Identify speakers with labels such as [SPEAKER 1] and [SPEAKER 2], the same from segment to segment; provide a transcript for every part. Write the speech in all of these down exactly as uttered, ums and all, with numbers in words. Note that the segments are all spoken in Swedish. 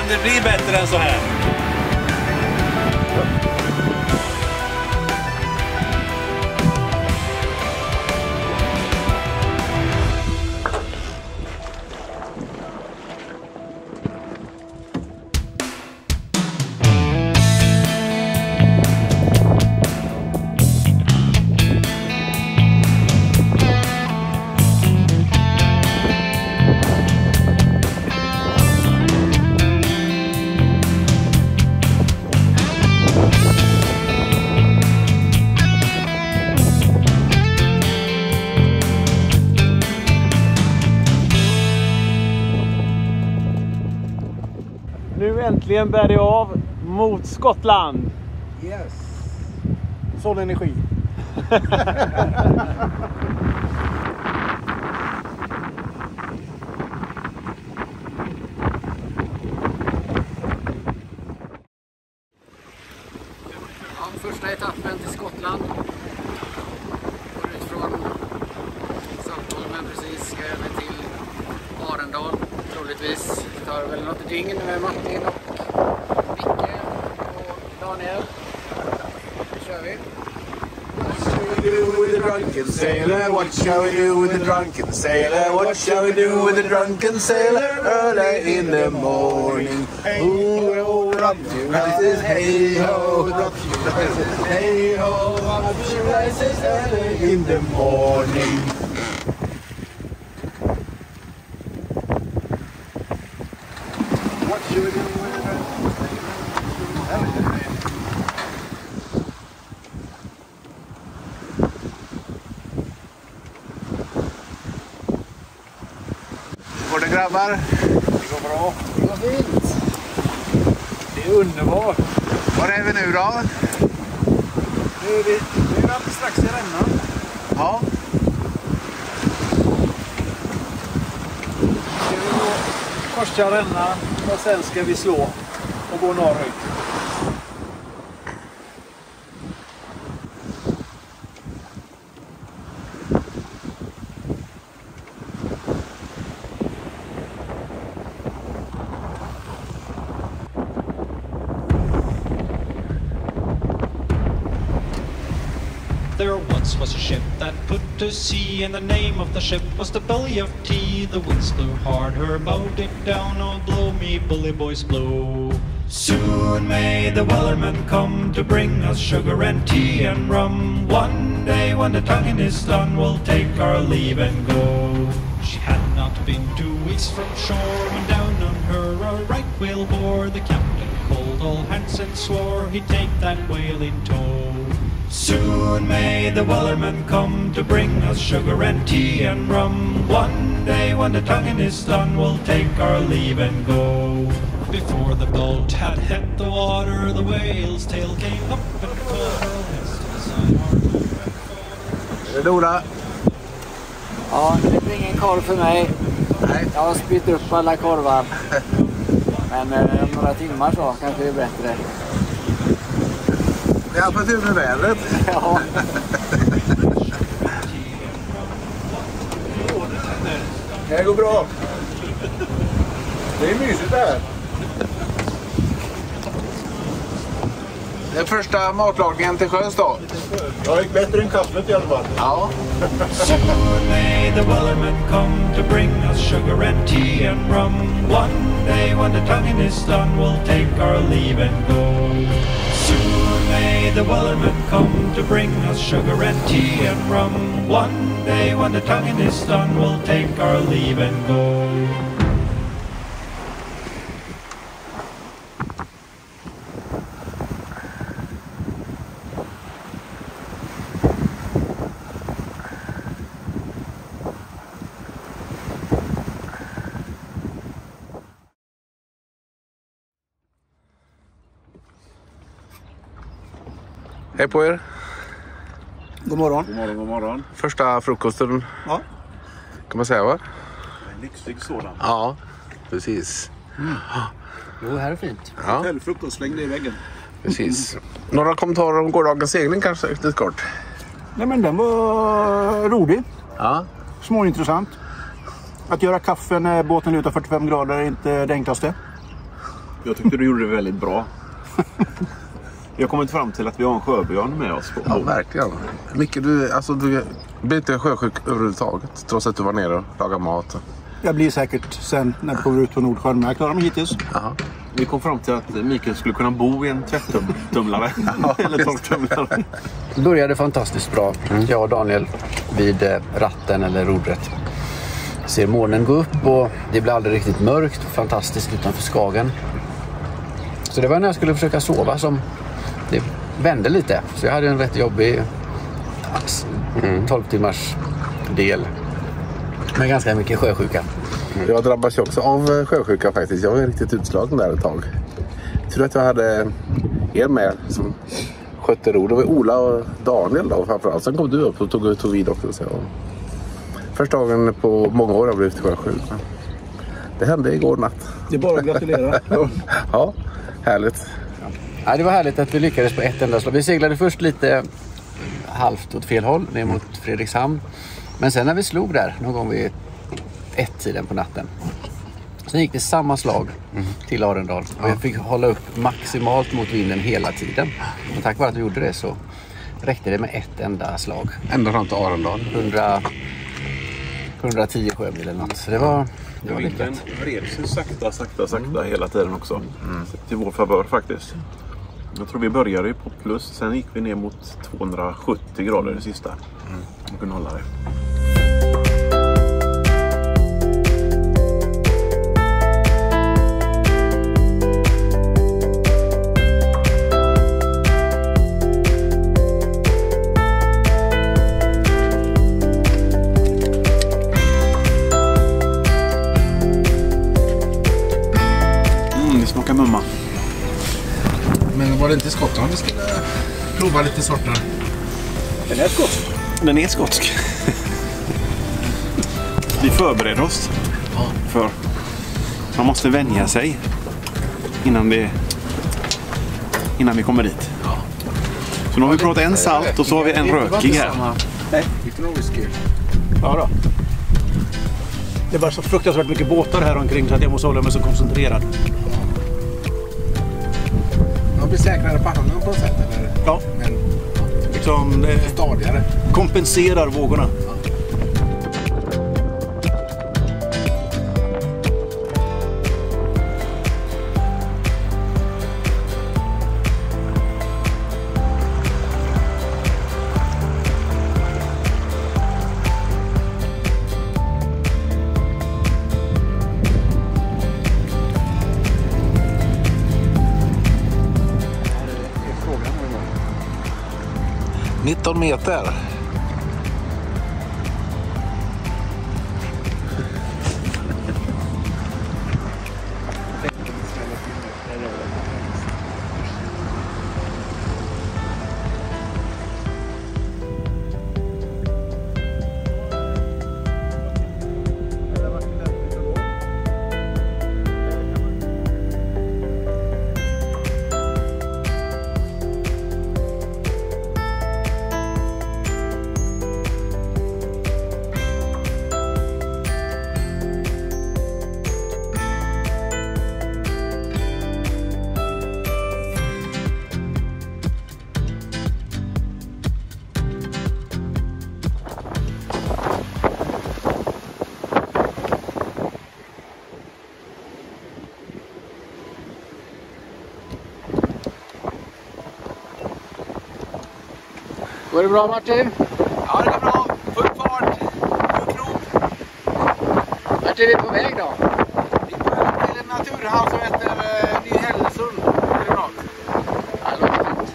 [SPEAKER 1] det bli bättre än så här?
[SPEAKER 2] Nu äntligen bär det av mot Skottland.
[SPEAKER 3] Yes. Solenergi.
[SPEAKER 4] Ja, första etappen till Skottland. Går ut från Saltholmen precis, ska över till Arendal. Troligtvis tar väl något dygn med Martin och Micke och Daniel. Nu kör vi.
[SPEAKER 5] What shall we do with the drunken sailor? What shall we do with the drunken sailor? What shall we do with the drunken sailor early in the morning? Ooh, rock you rises, hey ho, rock you rises, hey ho, rock you rises early in the morning. What shall we do with the drunken sailor? Går det grabbar?
[SPEAKER 2] Det går bra.
[SPEAKER 4] Det går fint.
[SPEAKER 2] Det är underbart.
[SPEAKER 5] Var är vi nu då?
[SPEAKER 2] Nu är vi, nu är vi alldeles strax i rännan.
[SPEAKER 5] Ja.
[SPEAKER 2] Ska vi gå korsa rännan och sen ska vi slå och gå norrut.
[SPEAKER 6] There once was a ship that put to sea, and the name of the ship was the Belly of Tea. The winds blew hard, her bow dipped down, oh blow me bully boys blow. Soon may the wellerman come to bring us sugar and tea and rum. One day when the tonguing is done, we'll take our leave and go. She had not been two weeks from shore when down on her a right whale bore. The captain called all hands and swore he'd take that whale in tow. Soon may the wellerman come to bring us sugar and tea and rum. One day when the tonguing is done, we'll take our leave and go. Before the boat had hit the water, the whale's tail came up and caught her heads to the side.
[SPEAKER 5] Är det Dora?
[SPEAKER 4] Ja, det blir ingen korv för mig.
[SPEAKER 5] Nej.
[SPEAKER 4] Jag har spytt upp alla korvar. Men eh, om några timmar så kanske det är bättre.
[SPEAKER 5] Vi har fått tur med vädret.
[SPEAKER 4] Ja.
[SPEAKER 3] Det går bra. Det är mysigt här.
[SPEAKER 5] Det är första matlagningen till sjöss då.
[SPEAKER 3] Jag gick bättre än kaffet i alla fall.
[SPEAKER 5] Ja.
[SPEAKER 6] Soon may the wellerman come to bring us sugar and tea and rum. One day when the tonguing is done, we'll take our leave and go. Soon may the wellerman come to bring us sugar and tea and rum. One day when the tonguing is done, we'll take our leave and go.
[SPEAKER 5] Hej på er.
[SPEAKER 3] God morgon.
[SPEAKER 2] God morgon, god morgon.
[SPEAKER 5] Första frukosten
[SPEAKER 3] Ja.
[SPEAKER 5] kan man säga, va?
[SPEAKER 2] En lyxig sådan.
[SPEAKER 5] Ja, precis.
[SPEAKER 4] Mm. Jo, här är fint.
[SPEAKER 5] Ja,
[SPEAKER 3] Hotellfrukost, släng det i väggen.
[SPEAKER 5] precis. Några kommentarer om gårdagens segling kanske lite kort?
[SPEAKER 3] Nej, men den var rolig.
[SPEAKER 5] Ja.
[SPEAKER 3] Småintressant. Att göra kaffe när båten lutar fyrtiofem grader är inte det enklaste.
[SPEAKER 5] Jag tyckte du gjorde det väldigt bra. Vi har kommit fram till att vi har en sjöbjörn med oss på.
[SPEAKER 1] Ja, verkligen. Micke, du, alltså, du blir inte sjösjuk överhuvudtaget, trots att du var nere och lagade mat.
[SPEAKER 3] Jag blir säkert sen när vi kommer ut på Nordsjön, men jag klarar mig hittills.
[SPEAKER 1] Aha.
[SPEAKER 5] Vi kom fram till att Mikael skulle kunna bo i en tvättumlare.
[SPEAKER 1] Ja,
[SPEAKER 5] eller torktumlare.
[SPEAKER 4] Det började fantastiskt bra. Jag och Daniel vid eh, ratten eller rodret. Ser månen gå upp och det blir aldrig riktigt mörkt och fantastiskt utanför Skagen. Så det var när jag skulle försöka sova som det vände lite. Så jag hade en rätt jobbig tolv timmars del med ganska mycket sjösjuka.
[SPEAKER 1] Jag drabbas ju också av sjösjuka faktiskt. Jag var riktigt utslagen där ett tag. Jag tror att jag hade er med som skötte ro. Det var Ola och Daniel då framförallt. Sen kom du upp och tog, tog vid också. Så. Första gången på många år har jag blivit sjösjuk. Det hände igår natt.
[SPEAKER 3] Det är bara att gratulera.
[SPEAKER 1] Ja, härligt.
[SPEAKER 4] Ja, det var härligt att vi lyckades på ett enda slag. Vi seglade först lite halvt åt fel håll ner mot Fredrikshamn. Men sen när vi slog där någon gång vid ett-tiden på natten. Sen gick det samma slag till Arendal. Och jag fick hålla upp maximalt mot vinden hela tiden. Och tack vare att vi gjorde det så räckte det med ett enda slag.
[SPEAKER 1] Ända fram till Arendal.
[SPEAKER 4] hundra, hundratio sjömil eller något. Så det var, det var
[SPEAKER 5] Vinden
[SPEAKER 4] lyckat.
[SPEAKER 5] vred sig sakta, sakta, sakta hela tiden också. Mm. Till vår favör faktiskt. Jag tror vi började på plus. Sen gick vi ner mot tvåhundrasjuttio grader det sista. Mm. Man kunde hålla det. Smakar mumma.
[SPEAKER 1] Men var det inte i Skottland vi skulle prova lite sorter?
[SPEAKER 3] Den är skotsk.
[SPEAKER 5] Den är skotsk. Vi förbereder oss. För man måste vänja sig innan det innan vi kommer dit. Så nu har vi provat en salt och så har vi en rökig här.
[SPEAKER 3] Nej.
[SPEAKER 1] Vilken whisky?
[SPEAKER 3] Ja då. Det är bara så fruktansvärt mycket båtar här omkring så att jag måste hålla mig så koncentrerad.
[SPEAKER 1] Man blir säkrare på handen på något sätt, eller?
[SPEAKER 3] Ja.
[SPEAKER 1] Men
[SPEAKER 3] Liksom det
[SPEAKER 1] stadigare.
[SPEAKER 3] kompenserar vågorna.
[SPEAKER 1] nitton meter.
[SPEAKER 4] Går det bra, Martin?
[SPEAKER 2] Ja, det går bra. Full fart. Full krok.
[SPEAKER 4] Vart är vi på väg då?
[SPEAKER 2] Vi är på väg till en naturhamn som heter eh, Ny Hällesund. Är det bra?
[SPEAKER 4] Ja, det låter fint.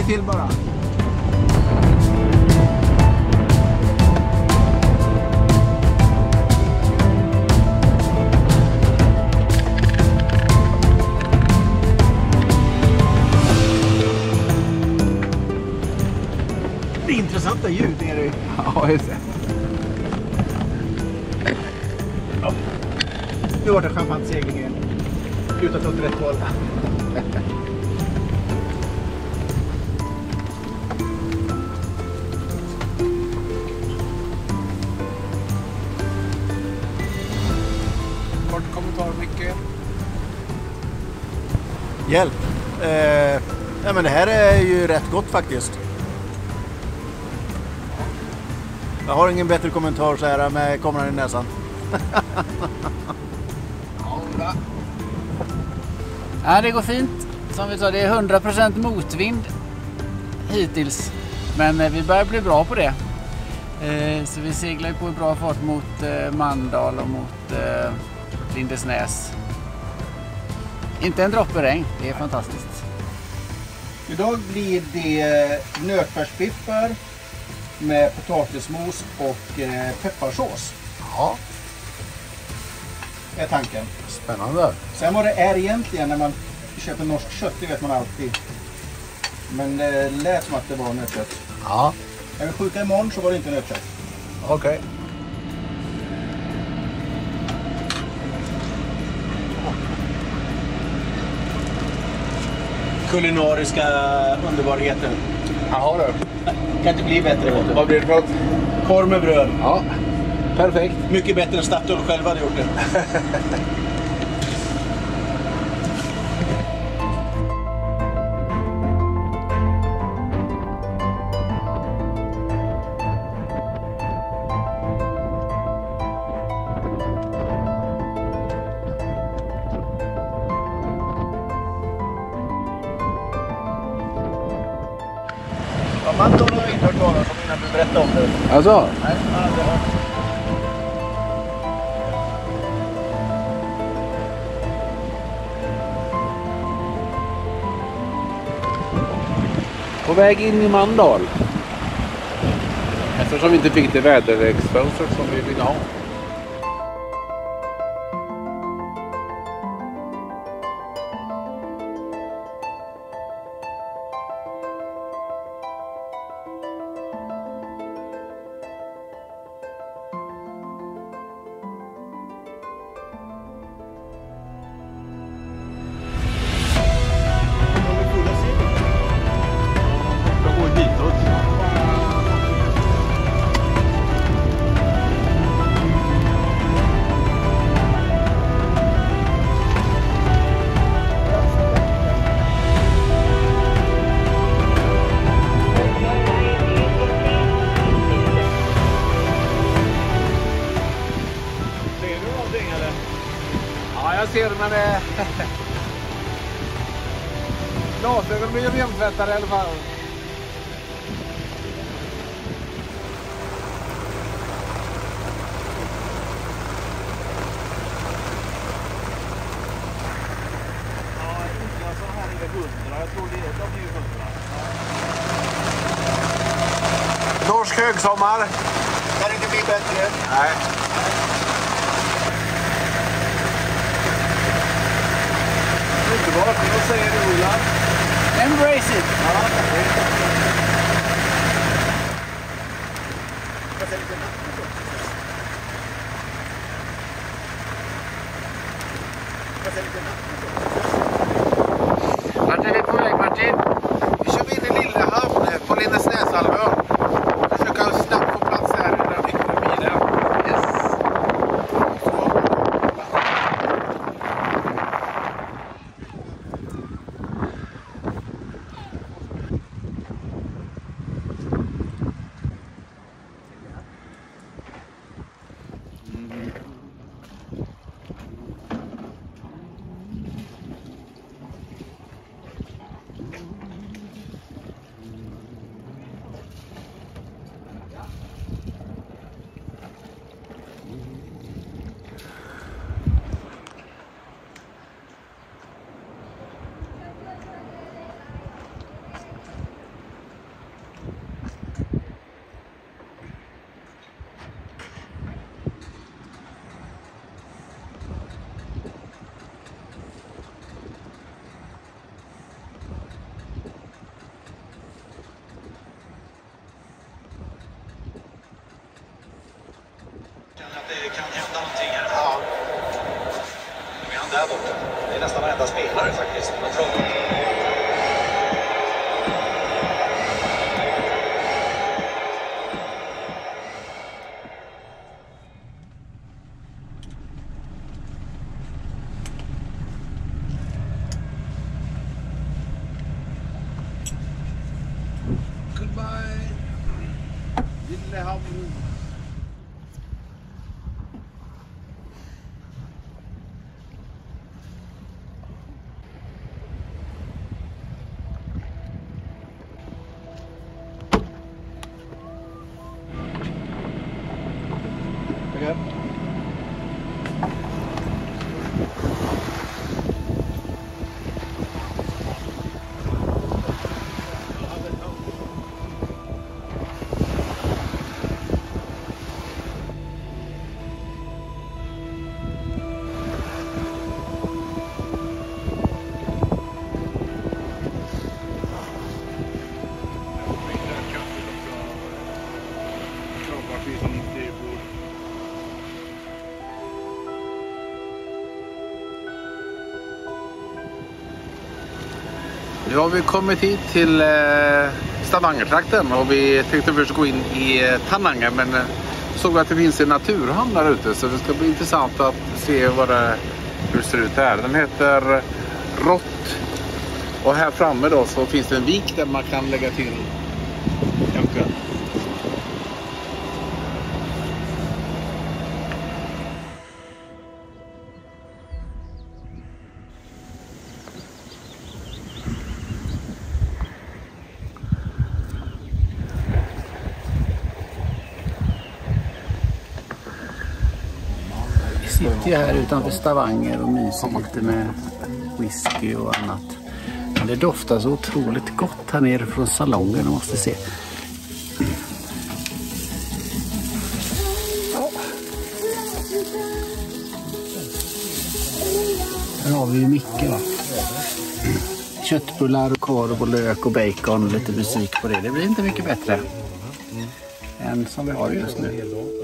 [SPEAKER 7] till bara.
[SPEAKER 3] Det är intressanta ljud nere i.
[SPEAKER 7] Ja, just det.
[SPEAKER 3] Ja. Nu var det champagnesegling igen. Utan åt rätt håll.
[SPEAKER 7] Kort kommentar, Micke.
[SPEAKER 3] Hjälp. Eh, ja, men det här är ju rätt gott faktiskt. Jag har ingen bättre kommentar så här med kameran i näsan.
[SPEAKER 4] Ja, det går fint. Som vi sa, det är hundra procent motvind hittills. Men eh, vi börjar bli bra på det. Eh, så vi seglar på bra fart mot eh, Mandal och mot eh, Lindesnäs. Inte en droppe regn, det är fantastiskt.
[SPEAKER 3] Idag blir det nötfärsbiffar med potatismos och eh, pepparsås.
[SPEAKER 7] Ja,
[SPEAKER 3] Är tanken.
[SPEAKER 7] spännande.
[SPEAKER 3] Sen vad det är egentligen när man köper norskt kött, det vet man alltid. Men det lät som att det var nötkött.
[SPEAKER 7] Ja,
[SPEAKER 3] När vi skjuter imorgon så var det inte nötkött.
[SPEAKER 7] okej. Okay.
[SPEAKER 3] Kulinariska underbarheter.
[SPEAKER 7] Jaha du.
[SPEAKER 3] Kan inte bli bättre, vet du.
[SPEAKER 7] Vad blir det för något?
[SPEAKER 3] Korv med bröd.
[SPEAKER 7] Ja, perfekt.
[SPEAKER 3] Mycket bättre än Statoil själva hade gjort det. Ja, Mandal har jag inte hört talas om innan du berättade om det.
[SPEAKER 7] Alltså?
[SPEAKER 3] Nej, jag har aldrig hört.
[SPEAKER 1] På väg in i Mandal. Eftersom vi inte fick det väderexfönster som vi ville ha.
[SPEAKER 7] Jag ser men det... Glasögon blir ju remtvättade i alla fall.
[SPEAKER 3] Ja, inte så här är det hundra. Jag tror det är, de är ju hundra.
[SPEAKER 7] Norsk högsommar.
[SPEAKER 3] Kan det inte bli bättre?
[SPEAKER 7] Nej.
[SPEAKER 3] Underbart, vad säger du, Ola?
[SPEAKER 4] Embrace it!
[SPEAKER 3] Ja,
[SPEAKER 1] Vart är vi på väg, Martin?
[SPEAKER 7] Vi kör in i Lillehamn på Lindesnäshalvön. Försöka snabbt få plats här i den viktiga bilen. Yes.
[SPEAKER 8] det kan hända någonting här. Ja. Nu är han där borta. Det är nästan varenda spelare faktiskt. Man tror...
[SPEAKER 1] Goodbye. Lillehamn. Nu har vi kommit hit till eh, Stavangertrakten och vi tänkte först gå in i eh, Tananger, men eh, såg att det finns en naturhamn där ute, så det ska bli intressant att se vad det, hur det ser ut här. Den heter Rott och här framme då så finns det en vik där man kan lägga till eventuellt.
[SPEAKER 4] Sitter jag här utanför Stavanger och myser lite med whisky och annat. Men det doftar så otroligt gott här nere från salongen, jag måste se. Här har vi ju mycket, va? Köttbullar och korv och lök och bacon, lite musik på det. Det blir inte mycket bättre än som vi har just nu.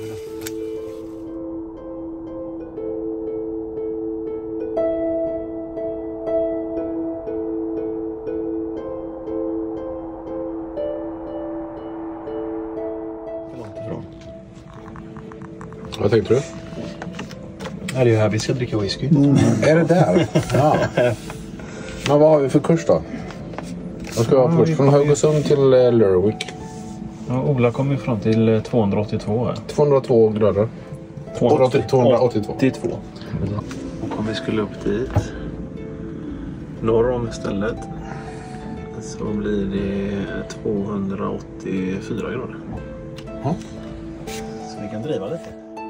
[SPEAKER 1] Vad tänkte du?
[SPEAKER 2] Är det här vi ska dricka whisky?
[SPEAKER 1] Mm. Är det där? Ja. Men vad har vi för kurs då? Vad ska vi ha först? Från Haugesund till uh, Lerwick.
[SPEAKER 2] Ja, Ola kommer fram till tvåhundraåttiotvå här.
[SPEAKER 1] tvåhundratvå grader. tvåhundraåttiotvå.
[SPEAKER 2] Och om vi skulle upp dit norr om istället så blir det tvåhundraåttiofyra grader.
[SPEAKER 1] Ja.
[SPEAKER 2] Så vi kan driva lite.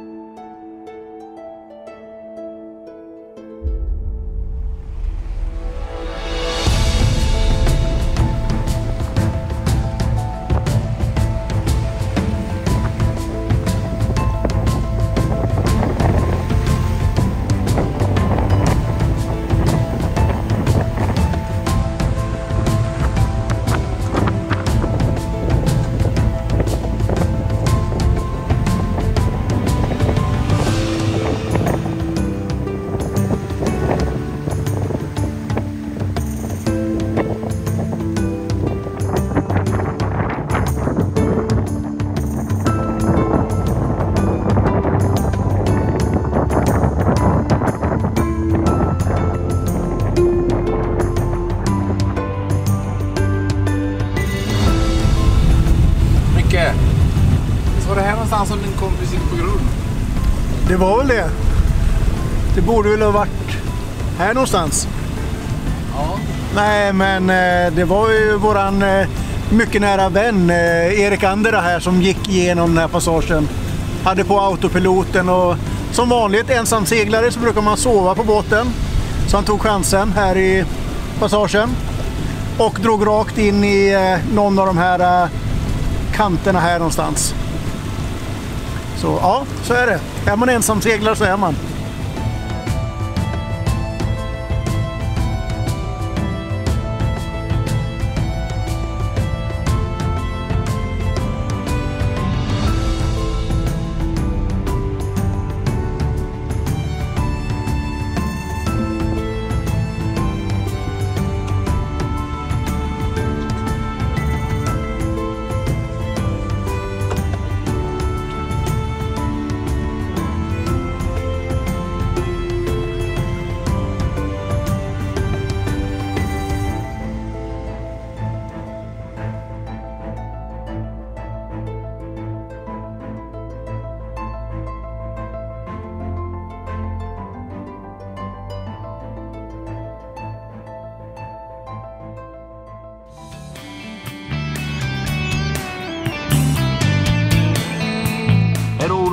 [SPEAKER 1] Var det här någonstans som din kompis gick på grund?
[SPEAKER 3] Det var väl det. Det borde väl ha varit här någonstans.
[SPEAKER 1] Ja.
[SPEAKER 3] Nej, men det var ju våran mycket nära vän Erik Andera här som gick igenom den här passagen. Hade på autopiloten och som vanligt ensam seglare så brukar man sova på båten. Så han tog chansen här i passagen och drog rakt in i någon av de här kanterna här någonstans. Så ja, så är det. Är man ensam seglare så är man.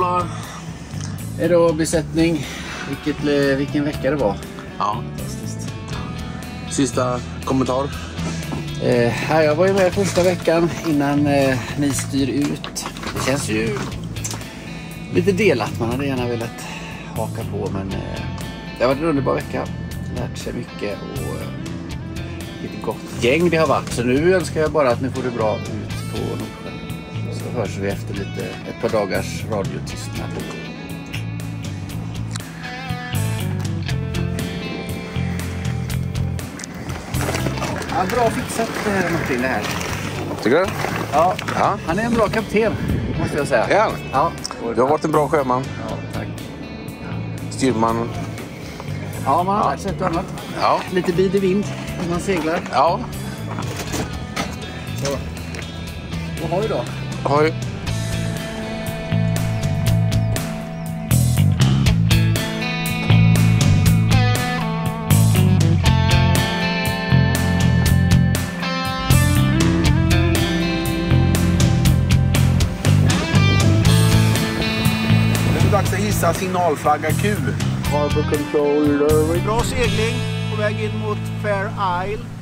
[SPEAKER 4] Ja, är då besättning. Vilket, vilken vecka det var.
[SPEAKER 1] Ja. Sista kommentar?
[SPEAKER 4] Eh, jag var ju med första veckan innan eh, ni styr ut. Det känns ju lite delat. Man hade gärna velat haka på, men eh, det har varit en underbar vecka. Lärt sig mycket och eh, ett gott gäng det har varit. Så nu önskar jag bara att ni får det bra ut på Nordsjön. Så hörs vi efter lite, ett par dagars radiotystnad. Ja, bra fixat eh, Martin det här.
[SPEAKER 1] Tycker du?
[SPEAKER 4] Ja,
[SPEAKER 1] Ja.
[SPEAKER 4] han är en bra kapten, måste jag säga.
[SPEAKER 1] Ja.
[SPEAKER 4] Ja.
[SPEAKER 1] Du har varit en bra sjöman.
[SPEAKER 4] Ja, tack.
[SPEAKER 1] Styrman.
[SPEAKER 4] Ja, man har lärt sig ett och annat.
[SPEAKER 1] Ja.
[SPEAKER 4] Lite bid i vind när man seglar.
[SPEAKER 1] Ja.
[SPEAKER 4] Så. Ohoj då.
[SPEAKER 1] Hoj.
[SPEAKER 7] Det är dags att hissa signalflagga Q.
[SPEAKER 3] Bra segling på väg in mot Fair Isle.